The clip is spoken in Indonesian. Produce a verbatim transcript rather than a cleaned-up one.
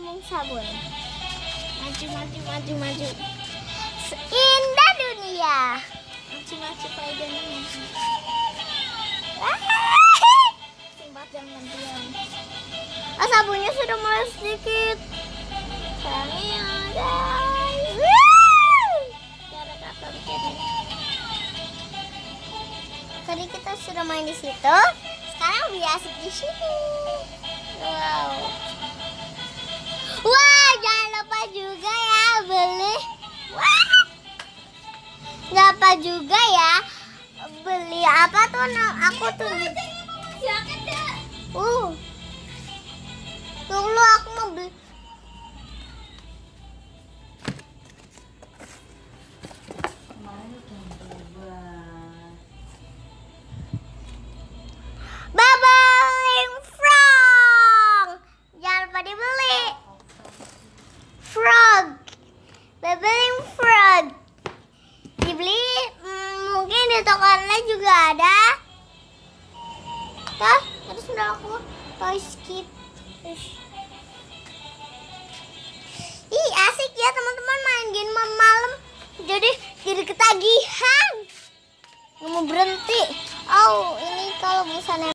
ngomong sabun. Maju, maju, maju, maju. Indah dunia. Maju, maju, kayak gini. Simpat jangan diam. Oh, sabunnya sudah mulai sedikit. Sayangnya guys. Cara kata bikin. Tadi kita sudah main di situ. Sekarang lebih asik di sini. Wow. Wah, jangan lupa juga ya beli. Wah. Jangan lupa juga ya beli apa tuh? Aku tuh. Uh. Dulu aku mau beli. Bubbling frog. Jangan lupa dibeli. Frog. Bubbling frog. Dibeli hmm, mungkin di toko online juga ada. Tuh, terus udah aku toy skip. Ih, asik ya teman-teman main game malam. Jadi jadi ketagihan. Nggak mau berhenti. Oh, ini kalau misalnya